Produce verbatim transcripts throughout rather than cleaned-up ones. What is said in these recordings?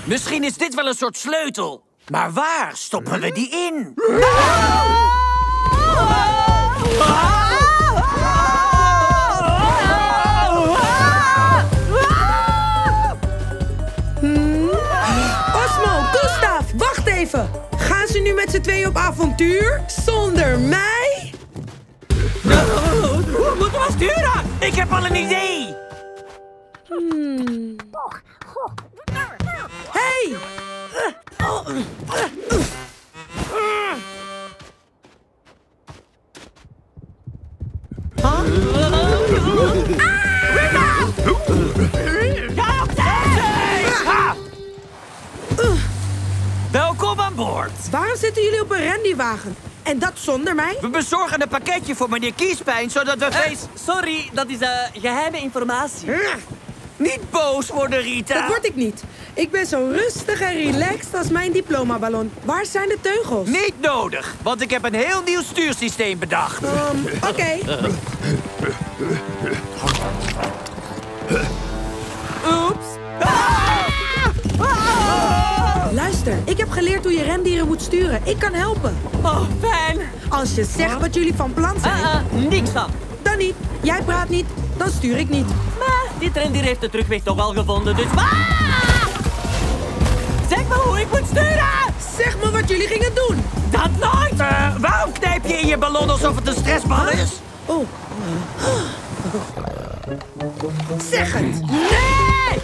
Misschien is dit wel een soort sleutel. Maar waar stoppen we die in? Hmm. Osmo, Gustav, wacht even. Gaan ze nu met z'n tweeën op avontuur? Zonder mij? Hoe moeten we sturen? Ik heb al een idee. Hmm. Hey! Welkom aan boord. Waarom zitten jullie op een randywagen? En dat zonder mij? We bezorgen een pakketje voor meneer Kiespijn, zodat we feest... Sorry, dat is uh, geheime informatie. Niet boos worden, Rita. Dat word ik niet. Ik ben zo rustig en relaxed als mijn diplomaballon. Waar zijn de teugels? Niet nodig, want ik heb een heel nieuw stuursysteem bedacht. Um, Oké. Okay. Oeps. Luister, ik heb geleerd hoe je rendieren moet sturen. Ik kan helpen. Oh, fijn. Als je zegt wat jullie van plan zijn... Uh, uh, niks van. Dan niet. Jij praat niet, dan stuur ik niet. Maar die rendier heeft de terugweg toch al gevonden, dus... Ah! Zeg me hoe ik moet sturen! Zeg me wat jullie gingen doen. Dat nooit! Uh, waarom knijp je in je ballon alsof het een stressbal is? Oh. Zeg het! Nee!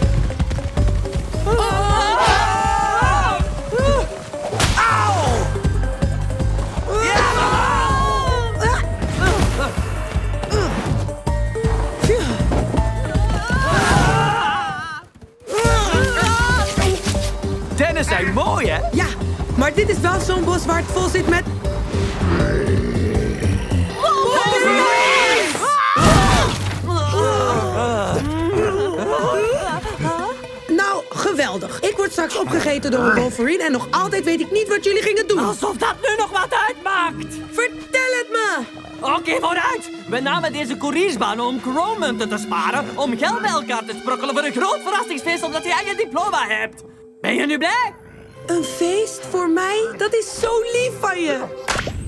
Oh. Auw! Ja! Dennen zijn mooi, hè? Ja, maar dit is wel zo'n bos waar het vol zit met... Nou, geweldig. Ik word straks opgegeten door een Wolverine en nog altijd weet ik niet wat jullie gingen doen. Alsof dat nu nog wat uitmaakt! Vertel het me! Oké, okay, vooruit! We namen deze couriersbaan om Chrome-munten te sparen, om geld bij elkaar te sprokkelen voor een groot verrassingsfeest omdat jij je diploma hebt. Ben je nu blij? Een feest voor mij? Dat is zo lief van je.